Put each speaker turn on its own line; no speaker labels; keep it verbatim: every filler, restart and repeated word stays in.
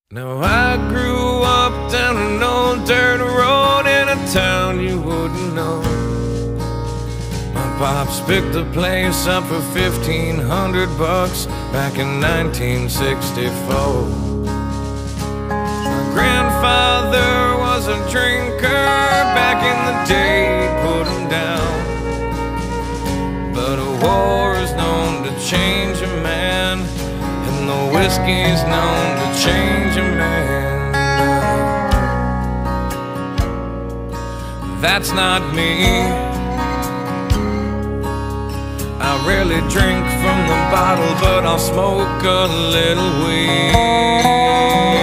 Now I grew up down an old dirt road in a town you wouldn't know. My pops picked the place up for fifteen hundred bucks back in nineteen sixty-four. My grandfather was a drinker back in the day, he put him down. But a war is known to change a man, and the whiskey's known to change a man. That's not me. I rarely drink from the bottle, but I'll smoke a little weed.